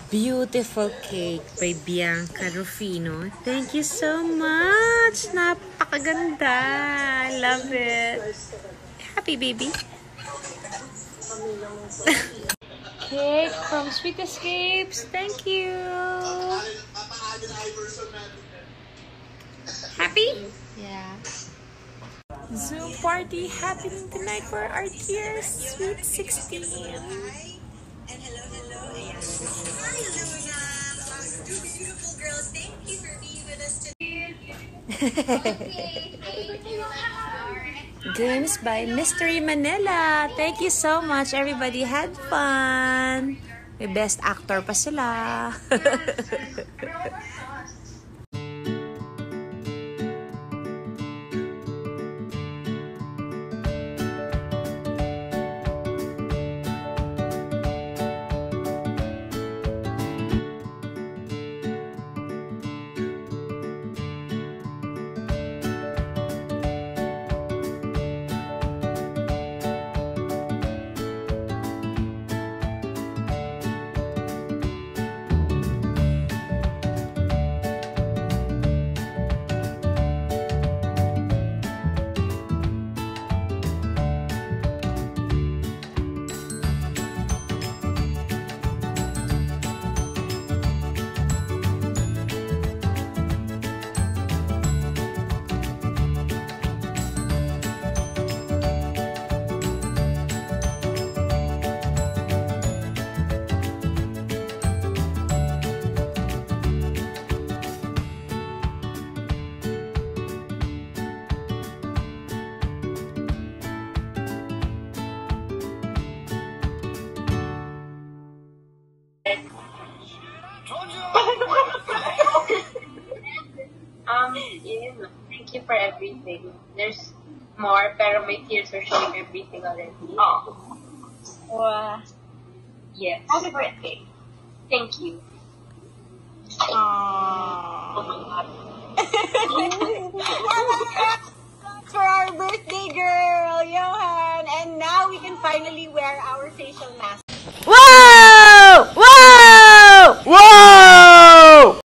beautiful cake by Bianca Rufino. Thank you so much. Napakaganda. I love it. Happy baby. Cake from Sweet Escapes. Thank you. Happy? Yeah. Zoom party happening tonight for our dear Sweet 16. And hello. Hi, Yohan'S. Beautiful girls. Thank you for being with us today. Games by Mystery Manila. Thank you so much. Everybody had fun. May best actor pa sila. Thank you for everything. There's more, pero my tears are showing everything already. Oh. Wow. Yes. Happy birthday. Thank you. For our birthday girl, Yohan. And now we can finally wear our facial mask.